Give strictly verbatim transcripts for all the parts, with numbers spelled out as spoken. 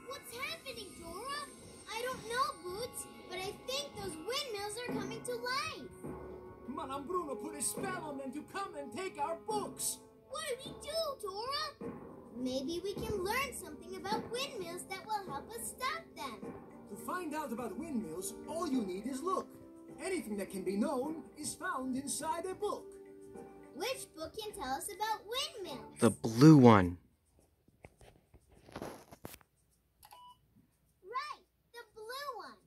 What's happening, Dora? I don't know, Boots, but I think those windmills are coming to life. Madame Bruno put a spell on them to come and take our books. What do we do, Dora? Maybe we can learn something about windmills that will help us stop them. To find out about windmills, all you need is look. Anything that can be known is found inside a book. Which book can tell us about windmills? The blue one. Right, the blue one.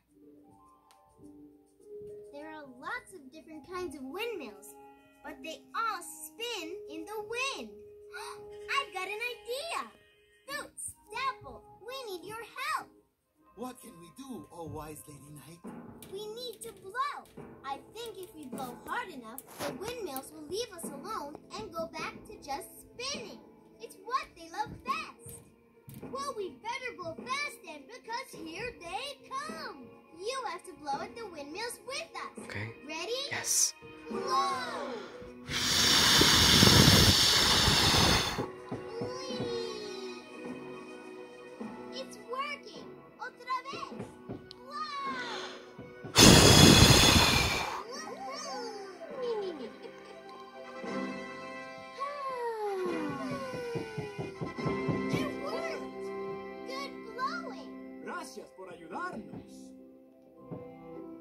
There are lots of different kinds of windmills, but they all spin in the wind. I've got an idea. Boots, Dapple, we need your help. What can we do, oh wise Lady Knight? We need to blow. I think if we blow hard enough, the windmills will leave us alone and go back to just spinning. It's what they love best. Well, we better blow fast then, because here they come. You have to blow at the windmills with us. Okay. Ready? Yes. Blow!